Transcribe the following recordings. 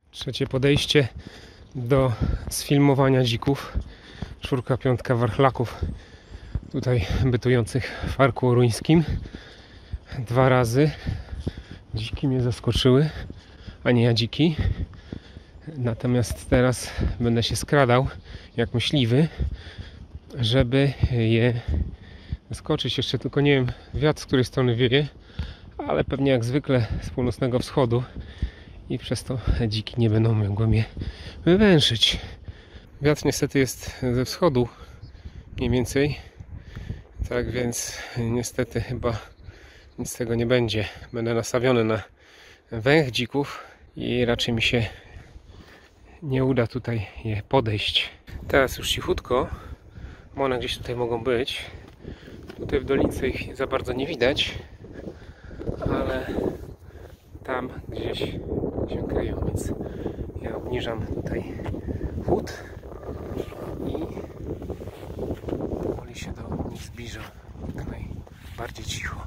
Trzecie podejście do sfilmowania dzików. 4., 5. warchlaków tutaj bytujących w Parku Oruńskim. 2 razy dziki mnie zaskoczyły, a nie ja dziki. Natomiast teraz będę się skradał jak myśliwy, żeby je zaskoczyć. Jeszcze tylko nie wiem, wiatr z której strony wieje, ale pewnie jak zwykle z północnego wschodu i przez to dziki nie będą mogły mnie wywęszyć. Wiatr niestety jest ze wschodu mniej więcej, tak więc niestety chyba nic z tego nie będzie. Będę nastawiony na węch dzików i raczej mi się nie uda tutaj je podejść. Teraz już cichutko, bo one gdzieś tutaj mogą być. Tutaj w dolince ich za bardzo nie widać, ale tam gdzieś się kryją, więc ja obniżam tutaj chód i powoli się do nich zbliżam. Tutaj bardziej cicho.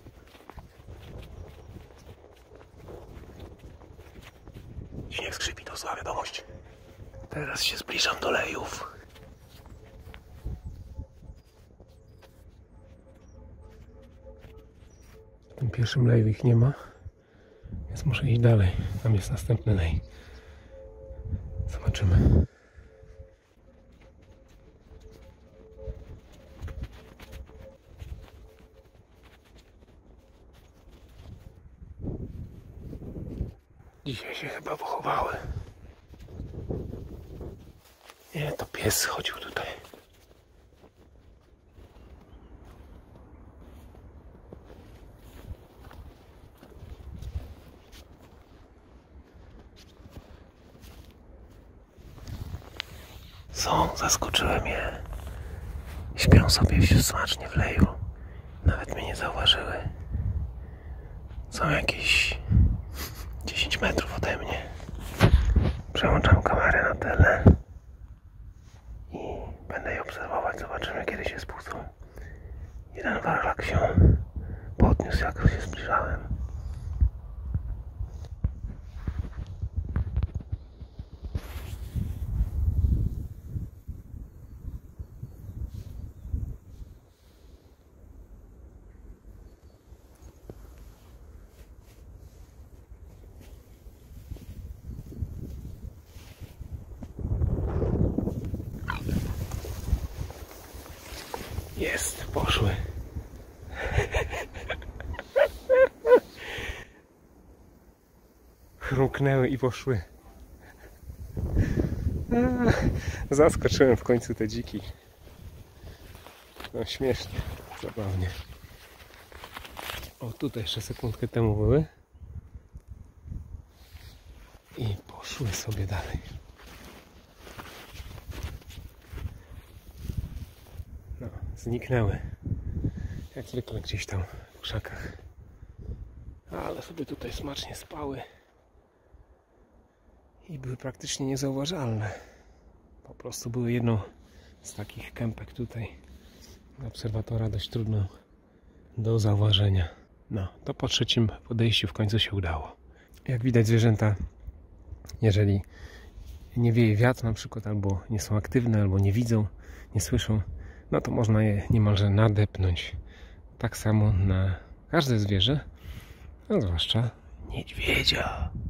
Śnieg skrzypi, to zła wiadomość. Teraz się zbliżam do lejów. W tym pierwszym leju ich nie ma, więc muszę iść dalej. Tam jest następny lej. Zobaczymy. Dzisiaj się chyba pochowały. Nie, to pies chodził tutaj. Zaskoczyłem je. Śpią sobie smacznie w leju. Nawet mnie nie zauważyły. Są jakieś 10 metrów ode mnie. Przełączam kamerę na tele i będę je obserwować. Zobaczymy, kiedy się spuszczą. Jeden warlak się podniósł, jak się zbliżałem. Jest, poszły. Chrupnęły i poszły. Zaskoczyłem w końcu te dziki. No śmiesznie, zabawnie. O, tutaj jeszcze sekundkę temu były. I poszły sobie dalej. No, zniknęły. Jak zwykle gdzieś tam w krzakach. Ale sobie tutaj smacznie spały. I były praktycznie niezauważalne. Po prostu były jedną z takich kępek tutaj obserwatora dość trudną do zauważenia. No, to po trzecim podejściu w końcu się udało. Jak widać, zwierzęta, jeżeli nie wieje wiatr na przykład, albo nie są aktywne, albo nie widzą, nie słyszą, no to można je niemalże nadepnąć. Tak samo na każde zwierzę, a zwłaszcza niedźwiedzia.